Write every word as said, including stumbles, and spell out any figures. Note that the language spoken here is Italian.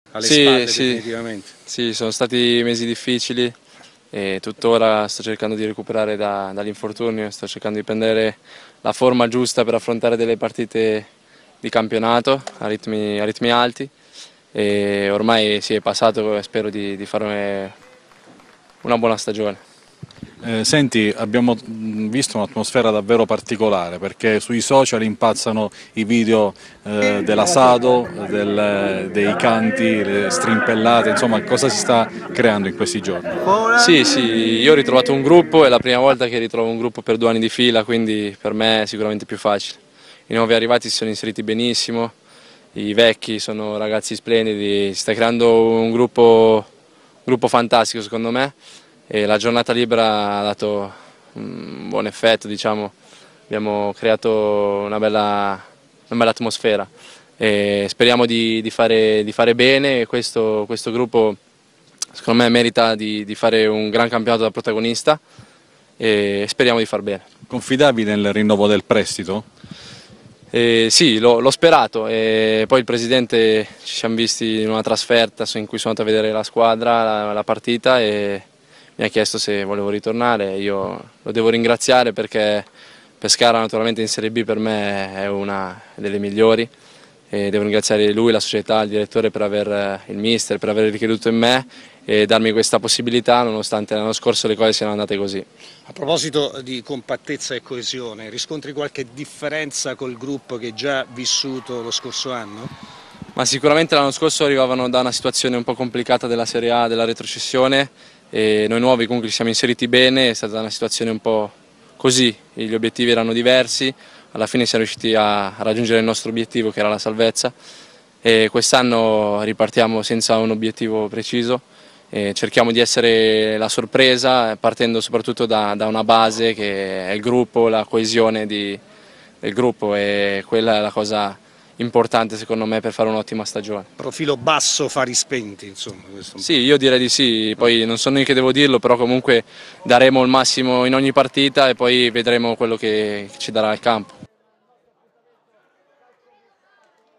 alle sì, spalle sì, definitivamente. Sì, sono stati mesi difficili e tuttora sto cercando di recuperare da, dall'infortunio, sto cercando di prendere la forma giusta per affrontare delle partite di campionato a ritmi, a ritmi alti e ormai sì, è passato e spero di, di fare una buona stagione. Eh, senti, abbiamo visto un'atmosfera davvero particolare perché sui social impazzano i video eh, della Sado, del, dei canti, le strimpellate, insomma cosa si sta creando in questi giorni? Sì, sì, io ho ritrovato un gruppo, è la prima volta che ritrovo un gruppo per due anni di fila, quindi per me è sicuramente più facile. I nuovi arrivati si sono inseriti benissimo, i vecchi sono ragazzi splendidi, si sta creando un gruppo, un gruppo fantastico secondo me e la giornata libera ha dato un buon effetto, diciamo. Abbiamo creato una bella, una bella atmosfera e speriamo di, di, fare, di fare bene e questo, questo gruppo secondo me merita di, di fare un gran campionato da protagonista e speriamo di far bene. Confidavi nel rinnovo del prestito? Eh, sì, l'ho sperato e poi il presidente ci siamo visti in una trasferta in cui sono andato a vedere la squadra, la, la partita e mi ha chiesto se volevo ritornare. Io lo devo ringraziare perché Pescara naturalmente in Serie B per me è una delle migliori e devo ringraziare lui, la società, il direttore per aver, il mister per aver ricreduto in me e darmi questa possibilità nonostante l'anno scorso le cose siano andate così. A proposito di compattezza e coesione, riscontri qualche differenza col gruppo che hai già vissuto lo scorso anno? Ma sicuramente l'anno scorso arrivavano da una situazione un po' complicata della Serie A, della retrocessione e noi nuovi comunque ci siamo inseriti bene, è stata una situazione un po' così, gli obiettivi erano diversi, alla fine siamo riusciti a raggiungere il nostro obiettivo che era la salvezza e quest'anno ripartiamo senza un obiettivo preciso e cerchiamo di essere la sorpresa partendo soprattutto da, da una base che è il gruppo, la coesione di, del gruppo e quella è la cosa importante secondo me per fare un'ottima stagione. Profilo basso, fari spenti, insomma. Questo un sì, io direi di sì, poi non sono io che devo dirlo, però comunque daremo il massimo in ogni partita e poi vedremo quello che ci darà il campo.